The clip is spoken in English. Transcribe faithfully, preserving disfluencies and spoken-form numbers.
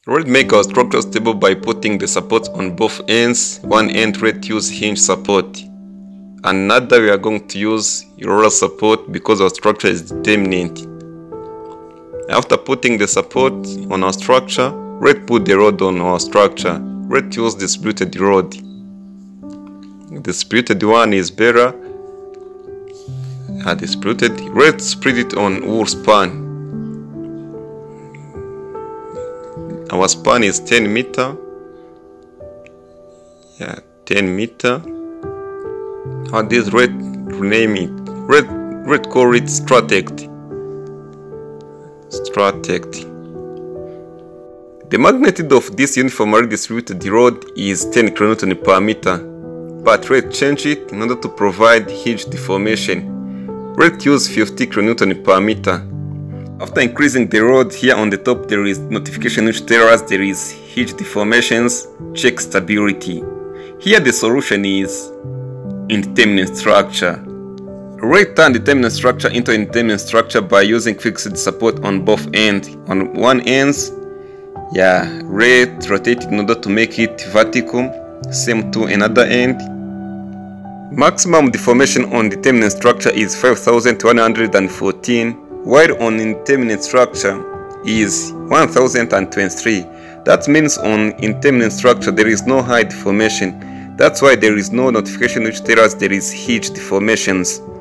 Red make our structure stable by putting the support on both ends. One end red use hinge support. Another we are going to use roller support because our structure is determinant. After putting the support on our structure, red put the rod on our structure. Red use distributed rod. The distributed one is better. Uh, distributed. Red spread it on wool span. Our span is ten meter. Yeah, ten meter. How this red rename it? Red red call it Stratect. Stratect. The magnitude of this uniformly distributed rod is ten kilonewton per meter, but red changed it in order to provide hinge deformation. Red use fifty kilonewton per meter. After increasing the rod, here on the top there is notification which tells us there is hinge deformations, check stability. Here the solution is indeterminate structure. Red turn determinate structure into indeterminate structure by using fixed support on both ends. On one ends, yeah, red rotate in order to make it vertical, same to another end. Maximum deformation on determinate structure is five thousand one hundred fourteen, while on indeterminate structure is one thousand twenty-three. That means on indeterminate structure there is no high deformation. That's why there is no notification which tells us there is hinge deformations.